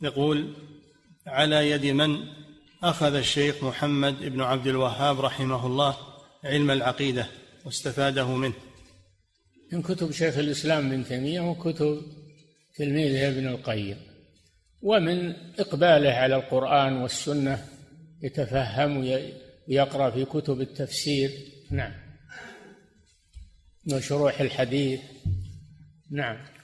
يقول: على يد من أخذ الشيخ محمد بن عبد الوهاب رحمه الله علم العقيدة واستفاده منه؟ من كتب شيخ الإسلام ابن تيمية وكتب تلميذه ابن القيم، ومن إقباله على القرآن والسنة، يتفهم ويقرأ في كتب التفسير، نعم، وشروح الحديث، نعم.